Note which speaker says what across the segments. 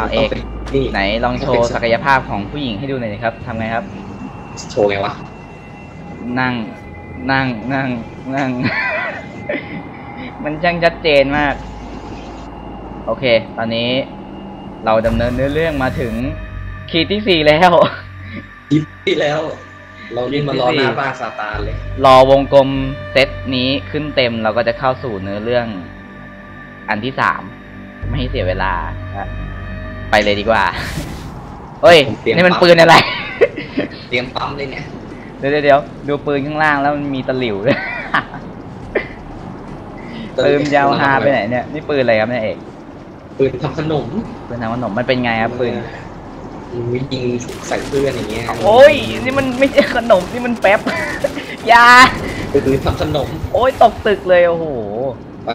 Speaker 1: เอกไหนลองโชว์ศักยภาพของผู้หญิงให้ดูหน่อยครับทำไงครับ
Speaker 2: โชว์ไงวะ
Speaker 1: นั่ง มันช่างชัดเจนมากโอเคตอนนี้เราดำเนินเรื่องมาถึงขีดที่4แล้ว
Speaker 2: ขีดที่แล้วเรานี่มารอหน้าบ้านซาตานเลย
Speaker 1: รอวงกลมเซตนี้ขึ้นเต็มเราก็จะเข้าสู่เนื้อเรื่องอันที่3ไม่ให้เสียเวลาไปเลยดีกว่าเฮ้ยนี่มันปืนอะไร
Speaker 2: เตรียมปั๊มเลยเนี่ย
Speaker 1: เดี๋ยวดูปืนข้างล่างแล้วมันมีตะหลิวด้วยปืนยาวฮาไปไหนเนี่ยนี่ปืนอะไรครับนายเอก
Speaker 2: ปืนทำขนม
Speaker 1: มันเป็นไงครับปืน
Speaker 2: ยิงใส่เพื่อนอย่างเงี้ย
Speaker 1: โอ้ยนี่มันไม่ใช่ขนมนี่มันแป๊บยา
Speaker 2: ปืนทำขนม
Speaker 1: โอ้ยตกตึกเลยโอ้โหไป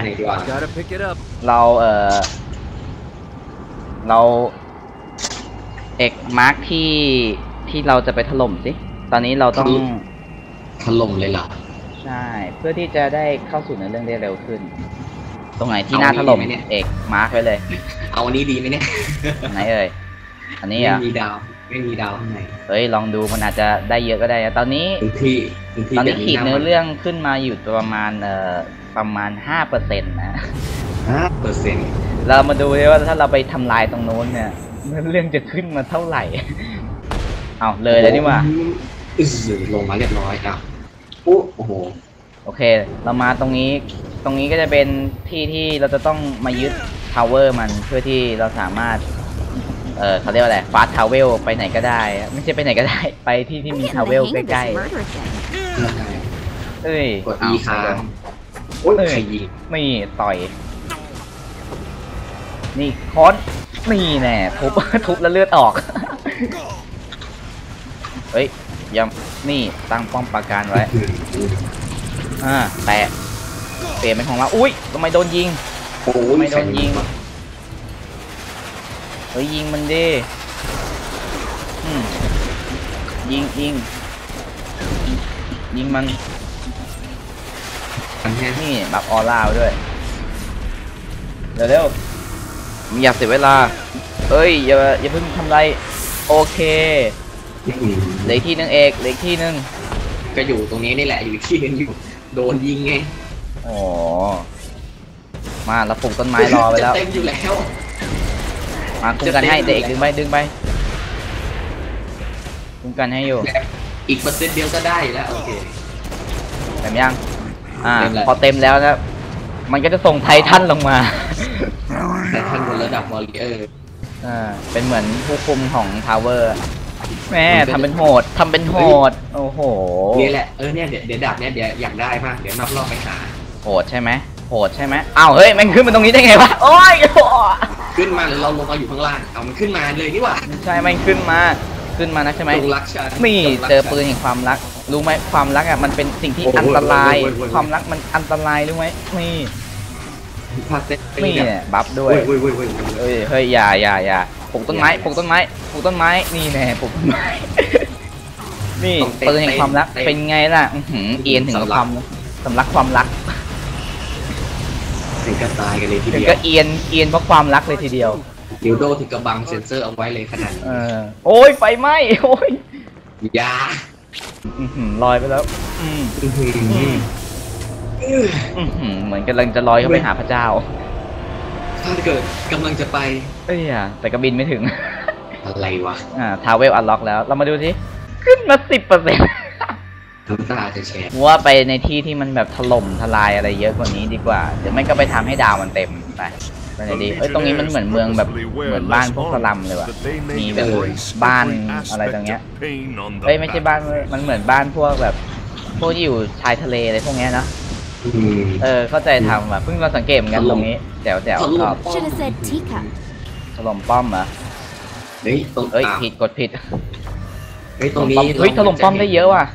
Speaker 1: เราเอกมาร์คที่เราจะไปถล่มสิตอนนี้เราต้อง
Speaker 2: ถล่มเลยเหรอ
Speaker 1: ใช่เพื่อที่จะได้เข้าสู่ในเรื่องได้เร็วขึ้นตรงไหนที่น่าถล่มเอกมาร์คไว้เลย
Speaker 2: เอาอันนี้ดีไหมเนี่ย
Speaker 1: ไหนเอ่ยอันนี้อ่ะ
Speaker 2: ไม่มีดาวข้างใน
Speaker 1: เฮ้ยลองดูมันอาจจะได้เยอะก็ได้ตอนนี้ขีดเนื้อเรื่องขึ้นมาอยู่ประมาณ5%นะ5%เรามาดูเลยว่าถ้าเราไปทำลายตรงโน้นเนี่ยเรื่องจะขึ้นมาเท่าไหร่เอาเลยแล้วนี่ว่า
Speaker 2: ลงมาเรียบร้อยอ่ะโอ้โห
Speaker 1: โอเคเรามาตรงนี้ก็จะเป็นที่เราจะต้องมายึดทาวเวอร์มันเพื่อที่เราสามารถเขาเรียกว่าอะไรฟาสต์ทาวเวลไปไหนก็ได้ไม่ใช่ไปไหนก็ได้ไปที่มีทาวเวลใกล้ๆเอ้ย
Speaker 2: กด E ค้างโอ้ยใครยิง
Speaker 1: นี่ต่อยนี่ค้อนนี่แน่ทุบแล้วเลือดออกเฮ้ยยังนี่ตั้งป้อมปราการไว้แตะเปลี่ยนเป็นของเราอุ้ยทำไมโดนยิงไม่โดนยิงเฮ้ยยิงมันดิยิงมันนี่บัฟออร่าด้วยเร็วไม่อยากเสียเวลาเอ้ยอย่าเพิ่งทำไรโอเคเหลือที่นึงเอกเหลือที่นึง
Speaker 2: ก็อยู่ตรงนี้นี่แหละอยู่ที่นึงอยู่โดนยิงไง
Speaker 1: อ๋อมาเราปลูกต้นไม้รอไปแล้ว
Speaker 2: เต็มอยู่แล้ว
Speaker 1: มาคุ้มกันให้เด็กดึงไปคุ้มกันให้อยู่
Speaker 2: อีก%เดียวก็ได้แล้วโอเค
Speaker 1: เต็มยังพอเต็มแล้วนะมันก็จะส่งไททันลงมา
Speaker 2: ไททันบนระดับวอลเลเยอร์
Speaker 1: เป็นเหมือนผู้คุมของทาวเวอร์แม่ทำเป็นโหดโอ้โห
Speaker 2: นี่แหละเนี่ยเดี๋ยวดับเนี่ยเดี๋ยวอยากได้มากเดี๋ยวนอกรอบไปหา
Speaker 1: โหดใช่ไหมอ้าวเฮ้ยมันขึ้นมาตรงนี้ได้ไงวะโอ้ย
Speaker 2: ขึ้นมาหรือเราลงมาอยู่ข้างล่างเอามันขึ้นมาเลยนี่หว่า
Speaker 1: ใช่มันขึ้นมานะใช่ไหมนี่เจอปืนแห่งความรักรู้ไหมความรักอ่ะมันเป็นสิ่งที่อันตรายความรักมันอันตรายรู้ไหมนี่เนี่ยบัฟด้วยเฮ้ยอย่าปลูกต้นไม้นี่แน่ปลูกต้นไม้นี่ปืนแห่งความรักเป็นไงล่ะเอียนถึงสำลักความรัก
Speaker 2: ถึงก็ตายกันเลยทีเดียว
Speaker 1: ก็เอียนเพราะความรักเลยทีเดียว
Speaker 2: ดิวโดถึงกระบังเซนเซอร์เอาไว้เลยขนาดนี้
Speaker 1: โอ้ยไฟไหม้โอ้ย
Speaker 2: ยา
Speaker 1: ลอยไปแล้วเหมือนกำลังจะลอยเข้าไปหาพระเจ้า
Speaker 2: ถ้าเกิดกำลังจะไป
Speaker 1: แต่ก็บินไม่ถึง
Speaker 2: อะไรวะ
Speaker 1: ทาวเวลอันล็อกแล้วเรามาดูสิขึ้นมา 10%
Speaker 2: น้ำตาจะแฉะ
Speaker 1: ว่าไปในที่ที่มันแบบถล่มทลายอะไรเยอะกว่านี้ดีกว่าเดี๋ยวไม่ก็ไปทำให้ดาวมันเต็มไปไหนดีตรงนี้มันเหมือนเมืองแบบเหมือนบ้านพวกสลัมเลยว่ะมีแบบบ้านอะไรตรงเนี้ยไม่ใช่บ้านมันเหมือนบ้านพวกแบบพวกที่อยู่ชายทะเลอะไรพวกเนี้ยเนาะเข้าใจทำแบบเพิ่งมาสังเกตเหมือนกันตรงนี้แจ๋วชอบถล่มป้อมเหรอผิดกดผิด
Speaker 2: ตรงนี้
Speaker 1: ถล่มป้อมได้เยอะว่ะ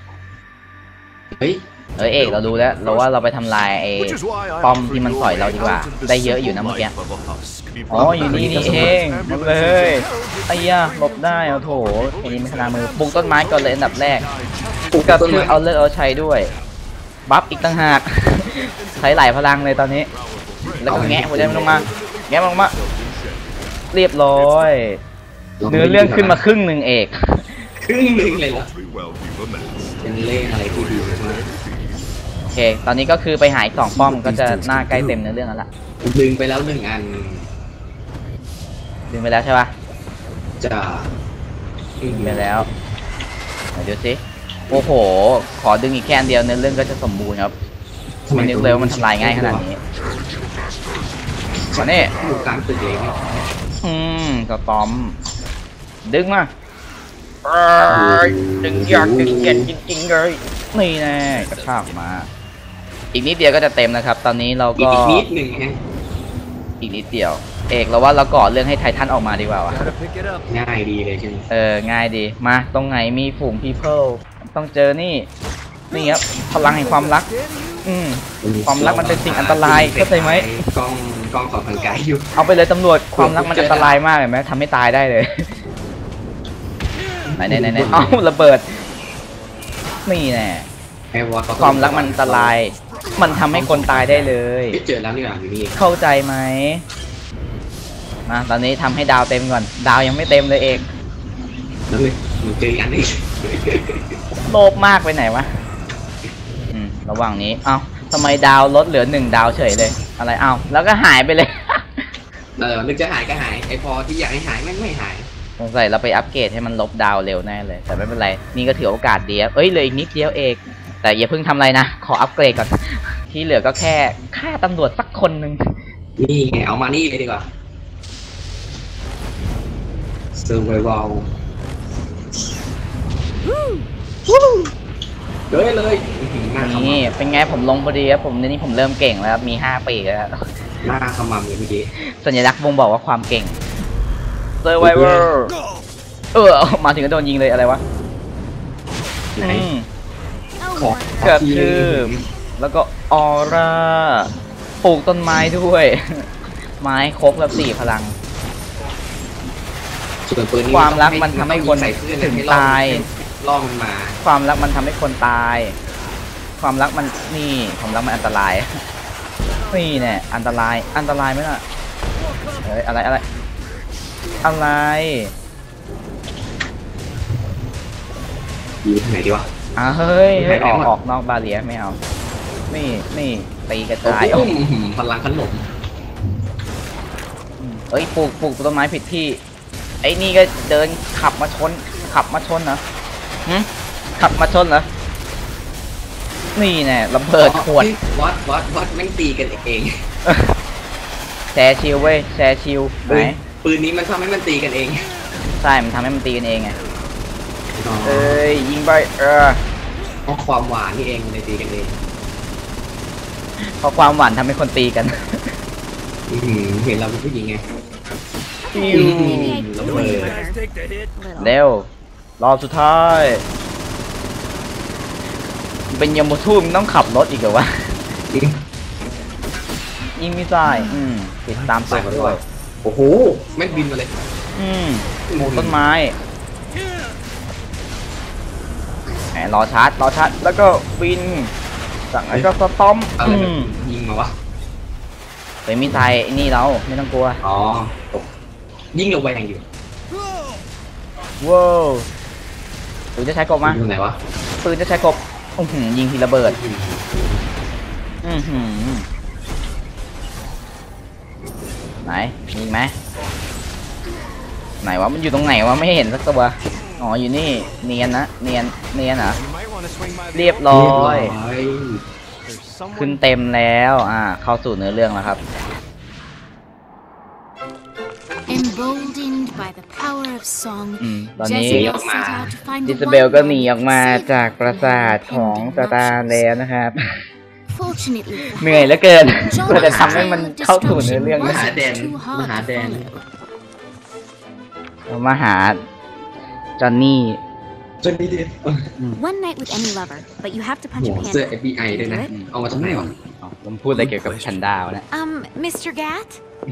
Speaker 1: เอกเราดูแล้วเราว่าเราไปทำลายไอ้ป้อมที่มันสอยเราดีกว่าได้เยอะอยู่นะเมื่อกี้อยู่นี่เองมาเลยไอ้ย่าหลบได้โถไอ้นี่ไม่ขนาดมือปลูกต้นไม้ก่อนเลยอันดับแรกปลูกกับคือเอาเลิกเอาใช้ด้วยบัฟอีกต่างหากใช้หลายพลังเลยตอนนี้แล้วก็แงะหัวใจมันลงมาเรียบร้อยเนื้อเรื่องขึ้นมาครึ่งหนึ่งเอก
Speaker 2: ครึ่งหนึ่งเลยเหรอเป็นเล่อะไรที่ดีมาก
Speaker 1: โอเคตอนนี้ก็คือไปหาอีก2ป้อมก็จะหน้าใกล้เต็มเนื้อเรื่องแล้วล่ะ
Speaker 2: ดึงไปแล้ว1 อัน
Speaker 1: ดึงไปแล้วใช่ปะ
Speaker 2: จะ
Speaker 1: ดึงไปแล้วไหนดูสิโอ้โหขอดึงอีกแค่อันเดียวเนื้อเรื่องก็จะสมบูรณ์ครับไม่นึกเลยว่ามันทำลายง่ายขนาดนี้มาเนี่ย
Speaker 2: อยู่กลางตึกเลยเนี่ย
Speaker 1: สตอมดึงมาดึงอยากดึงเก็ดจริงๆเลยนี่แน่กระชากมาอีกนิดเดียวก็จะเต็มนะครับตอนนี้เราก็
Speaker 2: อีกนิดหนึ่งฮะ
Speaker 1: อีกนิดเดียวเอกเราว่าเราก่อเรื่องให้ไททันออกมาดีกว่าวะ
Speaker 2: ง่ายดีเลยใช่ไหม
Speaker 1: ง่ายดีมาตรงไหนมีฝูง people ต้องเจอนี่ครับพลังแห่งความรักความรักมันเป็นสิ่งอันตรายเข้าใจไหม
Speaker 2: กล้องขอทางไกลอยู่
Speaker 1: เอาไปเลยตำรวจความรักมันอันตรายมากเห็นไหมทำให้ตายได้เลยไหนเอ้าระเบิดนี่แน่ความรักมันอันตรายมันทำให้คนตายได้เลย
Speaker 2: เจอแล้วนี่หว่าอยู่นี่
Speaker 1: เข้าใจไหมมาตอนนี้ทำให้ดาวเต็มก่อนดาวยังไม่เต็มเลยเอก
Speaker 2: นั่นเลยมันเจออันนี้
Speaker 1: โลภมากไปไหนวะระหว่างนี้เอ้าทำไมดาวลดเหลือ1 ดาวเฉยเลยอะไรเอ้าแล้วก็หายไปเลย
Speaker 2: นึกจะหายก็หายไอพอที่อยากให้หายไม่หาย
Speaker 1: สงสัยเราไปอัปเกรดให้มันลบดาวเร็วแน่เลยแต่ไม่เป็นไรนี่ก็ถือโอกาสดีเหลืออีกนิดเดียวเอกแต่อย่าเพิ่งทำอะไรนะขออัปเกรดก่อนที่เหลือก็แค่ฆ่าตำรวจสักคนหนึ่ง
Speaker 2: นี่ไงเอามานี่เลยดีกว่าเซอร์ไววอลเลย
Speaker 1: นี่เป็นไงผมลงพอดีครับผมนี่ผมเริ่มเก่งแล้วมี5 ปีแล้ว
Speaker 2: หน้าขมำเลยเมื่อกี้
Speaker 1: สัญลักษณ์บ่งบอกว่าความเก่ง Survivor มาถึงก็โดนยิงเลยอะไรวะ
Speaker 2: ไหน
Speaker 1: กระทืบแล้วก็ออร่าปลูกต้นไม้ด้วย ไม้ครบแบบ4 พลังความรักมันทำให้คนถึงตาย
Speaker 2: ล่อมันมา
Speaker 1: ความรักมันทำให้คนตาย ความรักมันนี่ความรักมันอันตรายนี่แน่อันตรายไหมล่ะอะไร
Speaker 2: อยู่ที่ไหนดีวะ
Speaker 1: เฮ้ยออกนอกบาเรียไม่เอานี่ตีกระจาย
Speaker 2: พลังขนม
Speaker 1: ปลูกต้นไม้ผิดที่ไอ้นี่ก็เดินขับมาชนเหรอขับมาชนเหรอนี่แน่ระเบิดขวด
Speaker 2: วัดแม่งตีกันเอง
Speaker 1: แชร์ชิลเว้ยแชร์ชิลไหน
Speaker 2: ปืนนี้มันทำให้มันตีกันเอง
Speaker 1: ใช่มันทำให้มันตีกันเองไงยิงไป
Speaker 2: เพราะความหวานนี่เองเลยตีกันเอง
Speaker 1: เพราะความหวานทำให้คนตีกัน
Speaker 2: เห็นเราเป็นผู้หญิงไง
Speaker 1: เร็วรอบสุดท้ายเป็นยมทูตต้องขับรถอีกเหรอวะยิงมิสไซล์ติดตามตัวด้วย
Speaker 2: โอ้โหแม่งบินมาเลย
Speaker 1: หมูต้นไม้รอชาร์จแล้วก็บินสั่งไอ้ก็สตอม
Speaker 2: ยิงมาวะ
Speaker 1: เป็นมิสไซล์นี่เราไม่ต้องกลัว
Speaker 2: ยิงเราแวงอยู่
Speaker 1: ว้าวปืนจะใช้กบมั้ย
Speaker 2: ไหนวะ
Speaker 1: ปืนจะใช้กบยิงทีระเบิดไหนมีไหมไหนวะมันอยู่ตรงไหนวะไม่เห็นสักตัวอยู่นี่เนียนนะเนียนเหรอเรียบร้อยขึ้นเต็มแล้วเข้าสู่เนื้อเรื่องแล้วครับตอนนี้อิซาเบลก็หนีออกมาจากปราสาทของซาตานแล้วนะครับเหนื่อยเหลือเกินเพื่อจะทำให้มันเข้าสู่เนื้อเรื่อง
Speaker 2: มหาแดน
Speaker 1: มาหาจอนนี่
Speaker 2: เสื้อ FBI ด้วยนะเอามาจากไหนวะ
Speaker 1: ผมพูดอะไรเกี่ยวกับแพนด้าวนะ
Speaker 3: Mr. Gat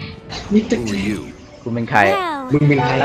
Speaker 1: คุณเป็นใคร
Speaker 2: มึงเป็นใคร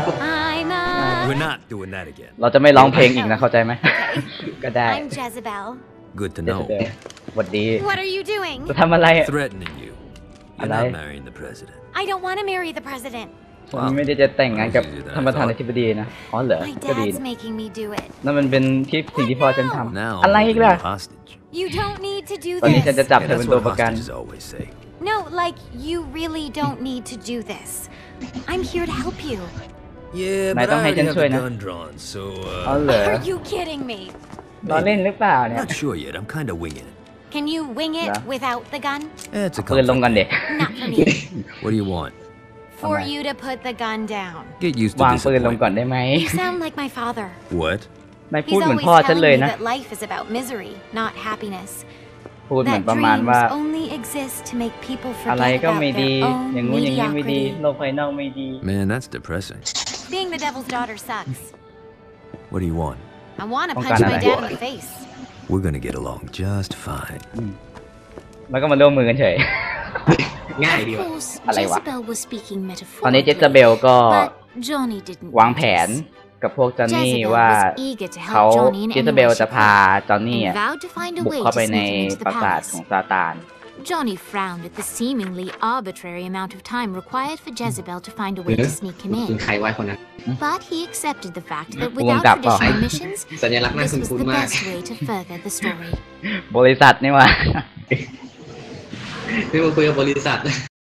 Speaker 1: เราจะไม่ร้องเพลงอีกนะเข้าใจไหมก็ได้
Speaker 3: I'm Jezebel
Speaker 4: Good to know
Speaker 1: สวัสดี
Speaker 3: What are you doing
Speaker 1: จะทำอะไร
Speaker 4: Threatening you You're not marrying the president
Speaker 3: I don't want to marry the president
Speaker 1: ฉันไม่ได้จะแต่งงานกับท่านประธานาธิบดีนะอ๋อเหรอ
Speaker 3: My
Speaker 1: ก็ดี
Speaker 3: dad's making me do it.
Speaker 1: นั่นมันเป็นที่สิ่งที่พ่อฉันทำ
Speaker 4: Now
Speaker 1: อะไร
Speaker 4: I'm
Speaker 1: อีก
Speaker 4: holding
Speaker 1: ล่ะ
Speaker 4: you hostage.
Speaker 3: You don't need to do
Speaker 1: ตอนนี้ฉันจะ
Speaker 3: this.
Speaker 1: จับ
Speaker 4: Yeah,
Speaker 1: เธอเป็
Speaker 4: that's
Speaker 1: นตัว
Speaker 4: what
Speaker 1: ประกัน
Speaker 4: hostages always say.
Speaker 3: No, like, you really don't need to do this. I'm here to help you.
Speaker 4: Yeah,
Speaker 1: Này,
Speaker 4: but
Speaker 1: tao
Speaker 4: I
Speaker 1: hay
Speaker 4: already
Speaker 1: chân
Speaker 4: have
Speaker 1: xuôi
Speaker 4: the
Speaker 1: nè.
Speaker 4: gun drawn, so
Speaker 1: อ๋อเหรอ
Speaker 3: Are you kidding me?
Speaker 1: ล้อเล่นหรือเปล่าเนี่ย
Speaker 4: not sure yet. I'm kind of winging it.
Speaker 3: Can you wing it
Speaker 1: Dạ.
Speaker 3: without the gun?
Speaker 4: It's a
Speaker 1: ปืนลงกัน
Speaker 4: comfort.
Speaker 1: เด็ก
Speaker 3: Not for me.
Speaker 4: What do you want?
Speaker 3: For
Speaker 1: Alright.
Speaker 3: you to put the gun down.
Speaker 4: Get used to
Speaker 1: วางปืนลงก่อน
Speaker 4: disappointment.
Speaker 1: ได้ไหม
Speaker 3: You sound like my father.
Speaker 4: What?
Speaker 1: นายพูด
Speaker 3: He's
Speaker 1: เหมือน
Speaker 3: always
Speaker 1: พ่อฉัน
Speaker 3: telling
Speaker 1: เลย
Speaker 3: me
Speaker 1: นะ
Speaker 3: that life is about misery, not happiness.
Speaker 1: พูดเหมือน
Speaker 3: That
Speaker 1: ประมาณ
Speaker 3: dreams
Speaker 1: ว่า
Speaker 3: only exist to make people
Speaker 1: อะไร
Speaker 3: forget
Speaker 1: ก็
Speaker 3: about
Speaker 1: ไม่ดี
Speaker 3: their
Speaker 1: อย่าง
Speaker 3: own
Speaker 1: งู้นอย่างนี้ไม่ดี
Speaker 3: mediocrity.
Speaker 1: โลกภายนอกไม่ดี
Speaker 4: Man, that's depressing.
Speaker 3: Being the devil's daughter sucks.
Speaker 4: What do you want?
Speaker 3: I want to
Speaker 1: Không
Speaker 3: punch
Speaker 1: cần
Speaker 3: my
Speaker 1: này.
Speaker 3: dad in the face.
Speaker 4: We're gonna get along just fine.
Speaker 1: แล้วก็มาร่วมมือกันเฉย
Speaker 2: ง่าย
Speaker 5: Of
Speaker 2: ดีว่ะ
Speaker 5: course,
Speaker 1: Alay quá.
Speaker 5: Jezebel was speaking
Speaker 1: ตอนนี้เจ
Speaker 5: metaphorically,
Speaker 1: สเบลก็
Speaker 5: but Johnny didn't
Speaker 1: วางแผน
Speaker 5: notice.
Speaker 1: กับพวกจอนนี่
Speaker 5: Jezebel
Speaker 1: ว่า
Speaker 5: was eager to
Speaker 1: เขา
Speaker 5: help Johnny in
Speaker 1: เจ
Speaker 5: any
Speaker 1: สเบล
Speaker 5: way
Speaker 1: จะ
Speaker 5: she
Speaker 1: พา
Speaker 5: could,
Speaker 1: จอนนี่
Speaker 5: and vowed to find a
Speaker 1: บุก
Speaker 5: way
Speaker 1: เข้า
Speaker 5: to
Speaker 1: ไปใน
Speaker 5: sneak him into
Speaker 1: ป
Speaker 5: the
Speaker 1: ราสาท
Speaker 5: palace.
Speaker 1: ของซาตาน
Speaker 5: Johnny frowned at the seemingly arbitrary amount of time required for Jezebel to find a way to sneak him
Speaker 2: คุณ
Speaker 5: in.
Speaker 2: ใครไว้คนนั้น
Speaker 5: But he accepted the fact that
Speaker 1: Buông
Speaker 5: without
Speaker 1: cặp vào.
Speaker 5: traditional missions,
Speaker 2: สัญลักษณ์น่า
Speaker 5: this
Speaker 2: คุ้
Speaker 5: was
Speaker 2: น
Speaker 5: the
Speaker 2: ๆมาก
Speaker 5: best way to further the story.
Speaker 1: บริษัทนี่หว่า
Speaker 2: นี่มาคุยกับบริษัท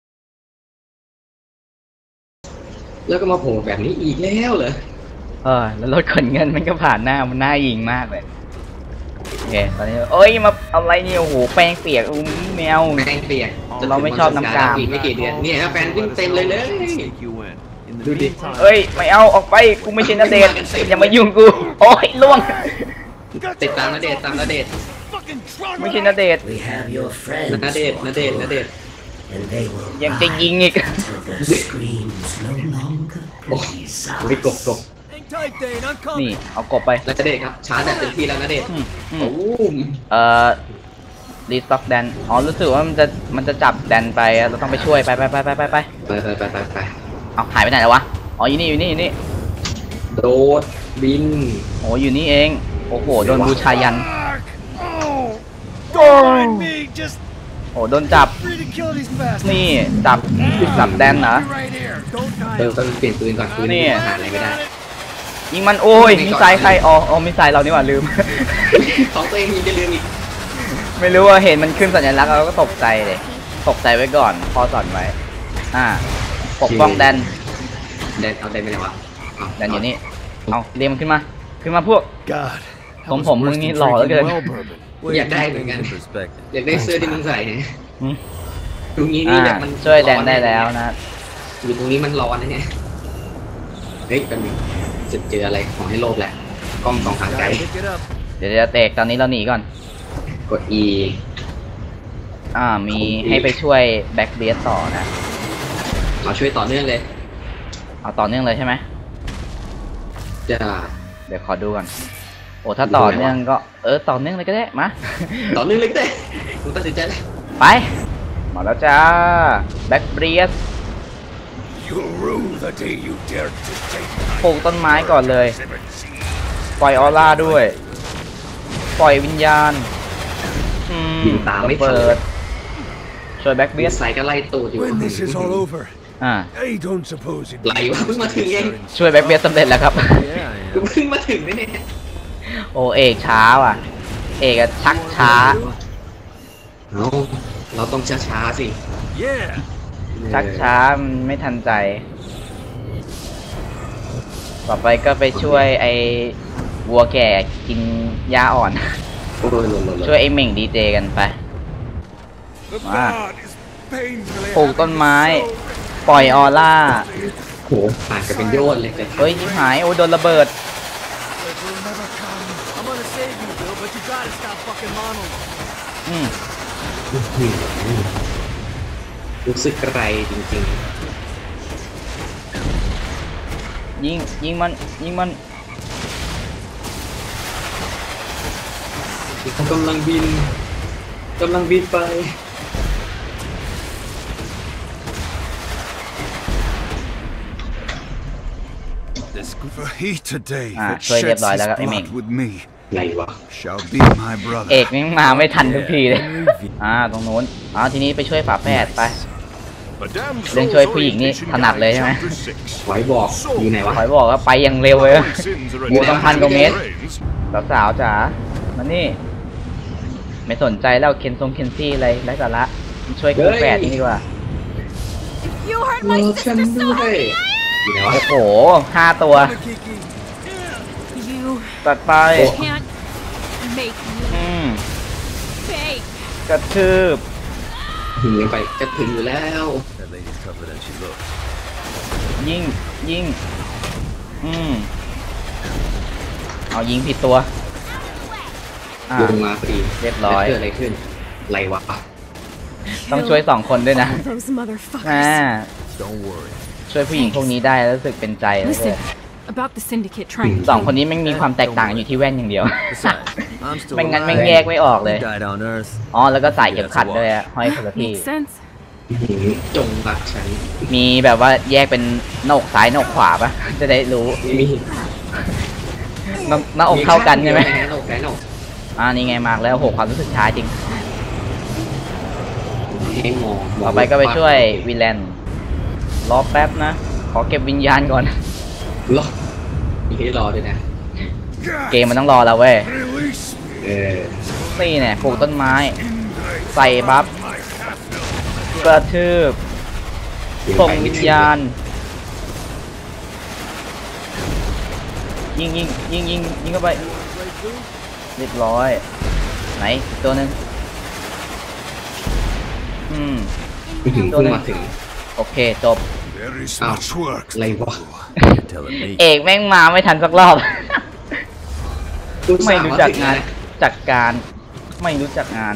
Speaker 2: แล้วก็มาโผล่แบบนี้อีกแล้วเหรอ
Speaker 1: แล้วรถขนเงินมันก็ผ่านหน้ามันน่ายิงมากเลยโอเคตอนนี้เอ้ยมาเอาอะไรเนี่ยโอ้โหแป้งเปียกแมว
Speaker 2: แป้งเปียก
Speaker 1: เราไม่ชอบน้ำกาม
Speaker 2: อีกไม่กี่เดือนเนี่ยแฟนวิ่งเต็มเลยดูดิ
Speaker 1: เอ้ยไม่เอาออกไปกูไม่ใช่นเดชน์อย่ามายุ่งกูโอ้ยล่วง
Speaker 2: ติดตามณเดชน์ตามณเดชน์
Speaker 1: ไม่ใช่นเดชน์
Speaker 6: We have your friends,
Speaker 2: ณเดชน์ณเดชน์ณเดชน์
Speaker 6: and they will
Speaker 1: ยังจะยิงอีก
Speaker 6: until the screams no longer please
Speaker 2: วิกบ
Speaker 6: us.
Speaker 2: กบ
Speaker 1: นี่เอากบไป
Speaker 2: ณเดชน์ครับชาร์จแบบเต็มที่แล้วณเดชน์
Speaker 1: อืม
Speaker 2: โอ้ม
Speaker 1: รีสต็อกแดนอ๋อรู้สึกว่ามันจะจับแดนไปเราต้องไปช่วยไป
Speaker 2: ไป
Speaker 1: เอาหายไปไหนแล้ววะอ๋ออยู่นี่
Speaker 2: โดดบิน
Speaker 1: โอ้อยู่นี่เองโอ้โหโดนบูชายันโอ้โดนจับนี่จับแดนเหรอ
Speaker 2: ต้องเปลี่ยนปืนก่อนปืน
Speaker 1: นี่
Speaker 2: หาอะไรไม่ได้
Speaker 1: ยิงมันโอ้ยมิสไซล์ใครอ๋อมิสไซล์เรานี่หว่าลืม
Speaker 2: ของตัวเองมีจะลืมอีก
Speaker 1: ไม่รู้ว่าเห็นมันขึ้นสัญลักษณ์เราก็ตกใจเลยตกใจไว้ก่อนพอสอนไว้ปกป้องแดน
Speaker 2: แดนเอาแดนไปไหนวะ
Speaker 1: แดนอยู่นี่เอาเรียมขึ้นมาพวก
Speaker 4: God.
Speaker 1: ผมมึงนี่หล่อเหลือเกิน
Speaker 2: อยากได้เหมือนกัน
Speaker 4: Perspective.
Speaker 2: อยากได้เสื้อที่มึงใส่เนี่ย
Speaker 1: อืม
Speaker 2: ตรงนี้นี่แบบมัน
Speaker 1: ช่วยแดนได้แล้วนะ
Speaker 2: อยู่ตรงนี้มันร้อนนะเนี่ยเฮ้ยเป็นจะเจออะไรของให้โลภแหละกล้องสองทางไกล
Speaker 4: Pick it up.
Speaker 1: เดี๋ยวจะเตกตอนนี้เราหนีก่อน
Speaker 2: กด E
Speaker 1: มีให้ไปช่วยแบ็กเบียสต่อนะ
Speaker 2: เราช่วยต่อเนื่องเลย
Speaker 1: เอาต่อเนื่องเลยใช่ไหม
Speaker 2: จะ
Speaker 1: เดี๋ยวขอดูก่อนโอ้ถ้าต่อเนื่องก็ต่อเนื่องเลยก็ได้มา
Speaker 2: ต่อเนื่องเลยก็ได้กูตัดสินใจแล้ว
Speaker 1: ไปมาแล้วจ้าแบ็กเบียส
Speaker 4: You'll rue the day you dared to take
Speaker 1: ปลูกต้นไม้ก่อนเลย ปล่อยออร่าด้วย ปล่อยวิญญาณ
Speaker 2: ยิงตามไม่ทัน
Speaker 1: เปิดช่วยแบ็กเบียส
Speaker 2: ใส่ก็ไล่ตูดอยู่
Speaker 4: When this is all over,
Speaker 1: อ่า
Speaker 4: I don't suppose it.
Speaker 2: ไหลวะเพิ่งมาถึงเอง
Speaker 1: ช่วยแบ็กเบียสสำเร็จแล้วครับ
Speaker 4: Yeah,
Speaker 2: กูเพิ่งมาถึงนี่เนี่ย
Speaker 1: โอเอกช้าว่ะ เอกอะชักช้า
Speaker 2: เราต้องช้าๆสิ
Speaker 4: yeah.
Speaker 1: ชักช้ามันไม่ทันใจ ต่อไปก็ไปช่วยไอ้วัวแก่กินหญ้าอ่อน
Speaker 2: โอ้ยหล่น
Speaker 1: ช่วยไอ้เหม่งดีเจกันไป
Speaker 4: The
Speaker 1: Ah.
Speaker 4: god is painfully
Speaker 1: ปลูกต้นไม้ ปล่อยออร่า
Speaker 2: โหผ่านกันเป็นโยนเลยแต่
Speaker 1: เฮ้ยชิบหายโอ้ยโดนระเบิด
Speaker 4: I'm gonna save you, Bill, but you gotta stop fucking monologue.
Speaker 1: อืม
Speaker 2: รู้สึกไกลจริง
Speaker 1: ยิงมัน
Speaker 2: ๆเขากำลังบินไป
Speaker 4: This for he today
Speaker 1: Ah,
Speaker 4: that
Speaker 1: ช่วยเรียบ
Speaker 4: sheds
Speaker 1: ร้อย
Speaker 4: his
Speaker 1: แล้วครับไอ้เหม่ง
Speaker 4: blood with me
Speaker 2: ไงวะ
Speaker 4: shall be my brother.
Speaker 1: เอกนี่มาไม่ทันทุกทีเลย ตรงนู้นทีนี้ไปช่วยฝาแฝดไปเรื่องช่วยผู้หญิงนี่ถนัดเลยใช่ไหม
Speaker 2: ไว้บอกอยู่ไหนวะ
Speaker 1: ขอยบอกว่าไปอย่างเร็วเลยโอ้ต้อง1,000 กว่าเมตรสาวๆจ๋ามานี่ ไม่สนใจแล้วเคนซี่อะไรไร้สาระช่วยคู่แฝดนี่ดีกว่า
Speaker 3: You hurt
Speaker 2: เอ
Speaker 3: my
Speaker 2: อฉัน
Speaker 3: sister
Speaker 2: ด้
Speaker 3: so
Speaker 2: วย
Speaker 3: bad.
Speaker 2: อยู่ไหนวะ
Speaker 1: โอ้โห5 ตัว
Speaker 3: You
Speaker 1: ตัดไป
Speaker 3: can't make me fake.
Speaker 1: กระทืบ
Speaker 2: ถึงไปจะถึงอยู่แล้ว
Speaker 4: That lady's tougher than she looks.
Speaker 1: ยิงเอายิงผิดตัวอ่ะ
Speaker 2: ลงมาพอดี
Speaker 1: เรียบร้อย
Speaker 2: เกิดอะไรขึ้นไรวะ
Speaker 1: ต้องช่วย2 คนด้วยนะ
Speaker 3: Those motherfuckers.
Speaker 1: อ่า
Speaker 4: Don't worry.
Speaker 1: ช่วยผู้หญิงพวกนี้ได้แล้วรู้สึกเป็นใจเลย
Speaker 3: Listen, about the syndicate trying to
Speaker 1: 2 คนนี้ไม่มีความแตกต่างอยู่ที่แว่นอย่างเดียว
Speaker 4: Besides, I'm still
Speaker 1: ไม่งั้นไม่
Speaker 4: alive.
Speaker 1: แยกไม่ออกเลย
Speaker 4: You died on Earth.
Speaker 1: อ๋อแล้วก็ใส่เข็มขัดด้วยอะห้อยคนละที่
Speaker 3: make sense.
Speaker 2: จงรักฉัน
Speaker 1: มีแบบว่าแยกเป็นหน้าอกซ้ายหน้าอกขวาปะจะได้รู้
Speaker 2: มี
Speaker 1: หน้าอกเท่ากันใช่ไหม
Speaker 2: หน้าอกแขนหน้าอก
Speaker 1: นี่ไงมากแล้วโหความรู้สึกช้าจริง
Speaker 2: ให้มอง
Speaker 1: ต่อไปก็ไปช่วยวิลเลนรอแป๊บนะ ขอเก็บวิญญาณก่อน
Speaker 2: รอมีให้รอด้วยนะ
Speaker 1: เกมมันต้องรอเราเว้ย
Speaker 4: Release me.
Speaker 2: เออ
Speaker 1: นี่เนี่ยปลูกต้นไม้ ใส่บัฟกระทืบส่งวิญญาณ ยิงเข้าไปเรียบร้อย ไหนอีกตัวหนึง
Speaker 2: ถึงเพิ่งมาถึง
Speaker 1: โอเคจบ
Speaker 4: There is
Speaker 2: Ow.
Speaker 4: much work.
Speaker 2: อะไรวะ
Speaker 4: You're telling me.
Speaker 1: เอกแม่งมาไม่ทันสักรอบ ไม่รู้จักงานจัดการไม่รู้จักงาน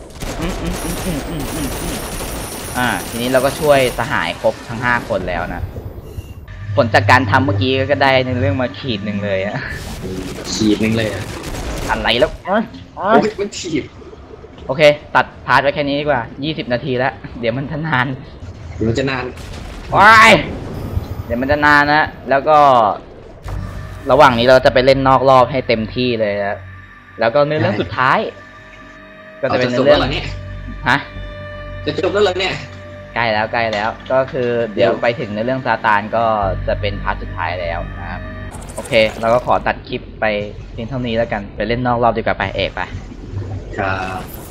Speaker 1: ทีนี้เราก็ช่วยสหายครบทั้ง5 คนแล้วนะผลจากการทำเมื่อกี้ก็ได้ในเรื่องมาขีดหนึ่งเลยอะ
Speaker 2: ขีดนึงเลยอ่ะ
Speaker 1: อะไรแล้ว
Speaker 2: โอ้ยมันขีด
Speaker 1: โอเค ตัดพาร์ทไว้แค่นี้ดีกว่า20 นาทีแล้วเดี๋ยวมันจะนาน
Speaker 2: เดี๋ยวมันจะนาน
Speaker 1: ว้ายเดี๋ยวมันจะนานนะแล้วก็ ระหว่างนี้เราจะไปเล่นนอกรอบให้เต็มที่เลยนะแล้วก็เนื้อเรื่องสุดท้าย ก็จะเป็น
Speaker 2: จบ
Speaker 1: เนื้อ
Speaker 2: แล้
Speaker 1: เรื่
Speaker 2: ว
Speaker 1: อง
Speaker 2: เหรอเนี่ย
Speaker 1: ฮะ
Speaker 2: จะจบแล้วเหรอเนี่ย
Speaker 1: ใกล้แล้วก็คือเดี๋ยวไปถึงในเรื่องซาตานก็จะเป็นพาร์ทสุดท้ายแล้วนะครับโอเคเราก็ขอตัดคลิปไปเพียงเท่านี้แล้วกันไปเล่นนอกรอบดีกว่าไปเอกไป
Speaker 2: ครับ